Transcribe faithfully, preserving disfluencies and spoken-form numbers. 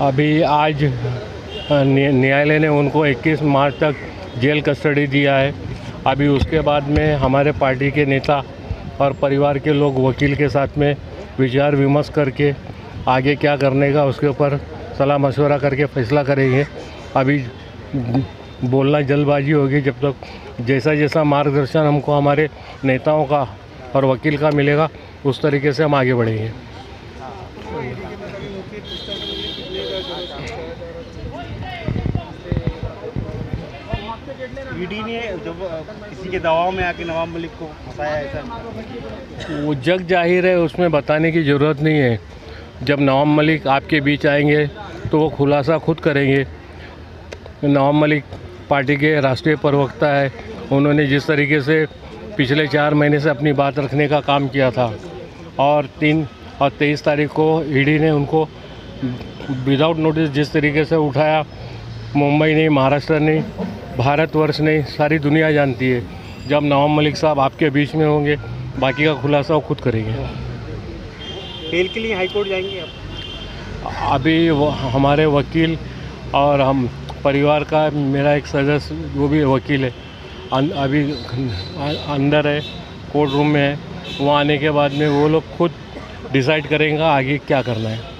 अभी आज न्यायालय ने उनको इक्कीस मार्च तक जेल कस्टडी दिया है। अभी उसके बाद में हमारे पार्टी के नेता और परिवार के लोग वकील के साथ में विचार विमर्श करके आगे क्या करने का उसके ऊपर सलाह मशवरा करके फैसला करेंगे। अभी बोलना जल्दबाजी होगी। जब तक जैसा जैसा मार्गदर्शन हमको हमारे नेताओं का और वकील का मिलेगा उस तरीके से हम आगे बढ़ेंगे। ईडी ने जब किसी के दबाव में आके नवाब मलिक को फंसाया ऐसा, वो जग जाहिर है, उसमें बताने की ज़रूरत नहीं है। जब नवाब मलिक आपके बीच आएंगे तो वो खुलासा खुद करेंगे। नवाब मलिक पार्टी के राष्ट्रीय प्रवक्ता है। उन्होंने जिस तरीके से पिछले चार महीने से अपनी बात रखने का काम किया था और तीन और तेईस तारीख को ईडी ने उनको विदाउट नोटिस जिस तरीके से उठाया, मुंबई नहीं, महाराष्ट्र नहीं, भारतवर्ष नहीं, सारी दुनिया जानती है। जब नवाब मलिक साहब आपके बीच में होंगे बाकी का खुलासा वो खुद करेंगे। बेल के लिए हाईकोर्ट जाएंगे आप? अभी वो हमारे वकील और हम परिवार का मेरा एक सदस्य वो भी वकील है, अभी अंदर है, कोर्ट रूम में है। वहाँ आने के बाद में वो लोग खुद डिसाइड करेंगे आगे क्या करना है।